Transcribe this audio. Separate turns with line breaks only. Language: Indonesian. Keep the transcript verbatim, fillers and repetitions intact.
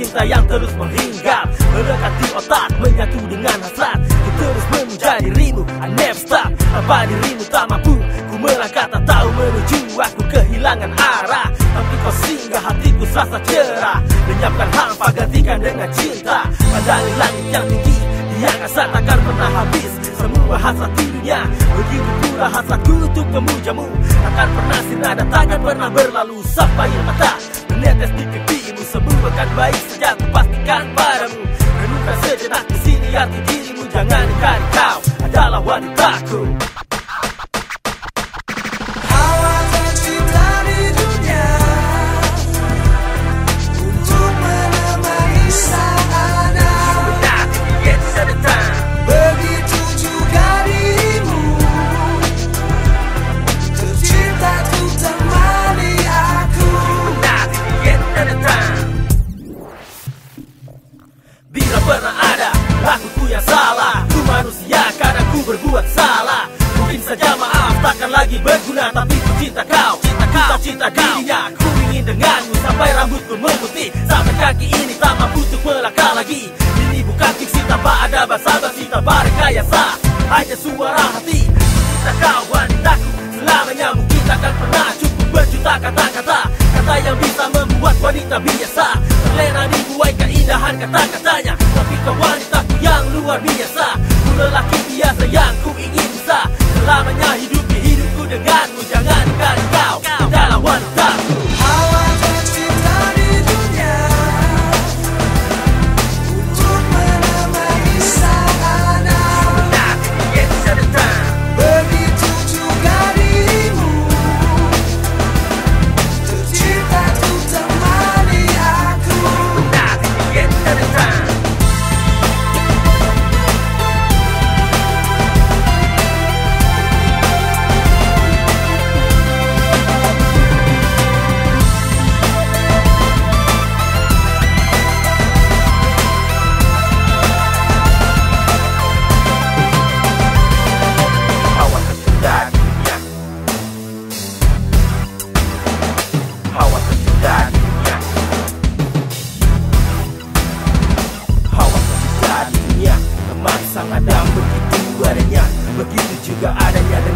cinta yang terus menghinggap, melekat di otak, menyatu dengan hasrat. Ku terus memuja dirimu, I never stop. Tanpa dirimu tak mampu ku melangkah, tak tahu menuju. Aku kehilangan arah, tapi kau singgah, hatiku serasa cerah. Lenyapkan hampa, gantikan dengan cinta. Pandangi langit yang tinggi, yang asa takkan pernah habis. Semua hasrat di dunia, begitu pula hasratku untuk memujamu. Takkan pernah sirna dan takkan pernah berlalu sampai mata menetes di pipimu. Semua akan baik saja, ku pastikan padamu. Renungkan sejenak di sini arti dirimu, jangan ingkari kau adalah wanitaku. Bila pernah ada lakuku yang salah, ku manusia kadang ku berbuat salah. Mungkin saja maaf takkan lagi berguna, tapi ku cinta kau, cinta kau, cinta dirinya. Ku ingin denganmu sampai rambutku memutih, sampai kaki ini tak mampu untuk melangkah lagi. Ini bukan fiksi tanpa ada basa-basi, tanpa rekayasa, hanya suara hati. Cinta kau wanitaku selamanya, mungkin takkan pernah cukup berjuta kata-kata, kata yang bisa membuat wanita biasa terlena dibuai keindahan kata-katanya. Tapi kau wanitaku yang luar biasa, ku lelaki biasa yang ku ingin bisa selamanya hidup di hidupku denganmu. Jangan ingkari kau adalah wanitaku. Sangat dan begitu adanya, begitu juga adanya.